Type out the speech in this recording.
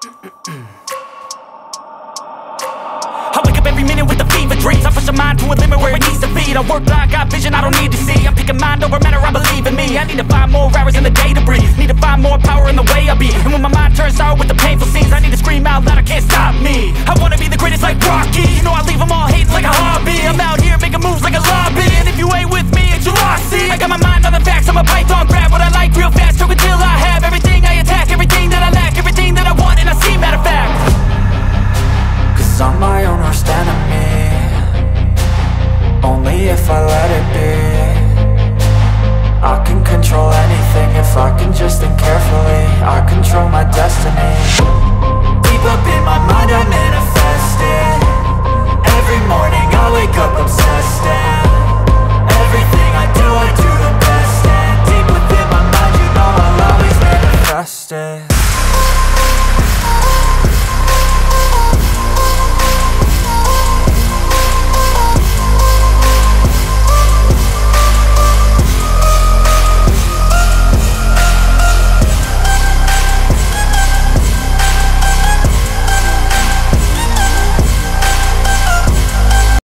I wake up every minute with the fever dreams. I push my mind to a limit where it needs to be. I work blind, got vision I don't need to see. I'm picking mind over matter, I believe in me. I need to find more hours in the day to breathe. Need to find more power in the way I be. And when my mind turns sour with the painful scenes, I need to scream out loud, I can't stop me. I wanna be the greatest like Rocky. You know I leave them all hating like a hobby. I'm out here making moves like a lobby. And if you ain't with me, it's your loss, see. I got my mind on the facts, I'm a python. Grab what I like real fast, choke until I have everything I attack. Everything that I lack, everything that I want, and I see, matter of fact. Cause I'm my own worst enemy. Only if I let it be. I can control anything if I can just think